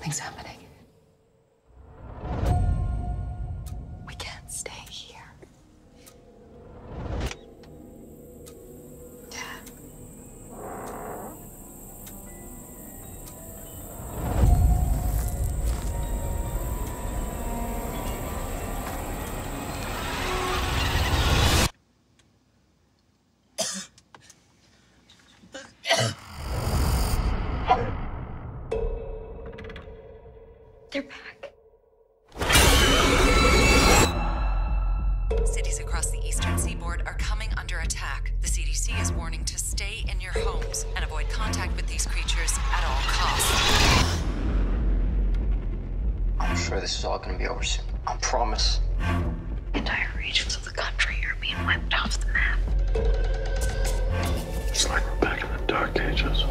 Something's happening. We can't stay here. Dad. They're back. Cities across the eastern seaboard are coming under attack. The CDC is warning to stay in your homes and avoid contact with these creatures at all costs. I'm sure this is all gonna be over soon. I promise. Entire regions of the country are being wiped off the map. It's like we're back in the Dark Ages.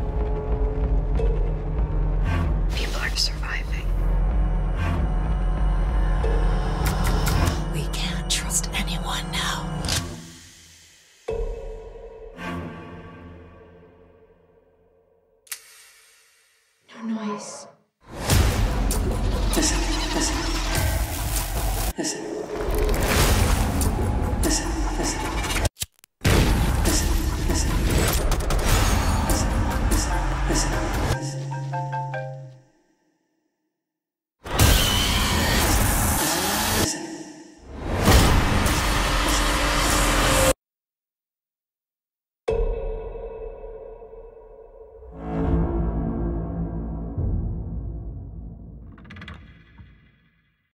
People are surviving. We can't trust anyone now. No noise.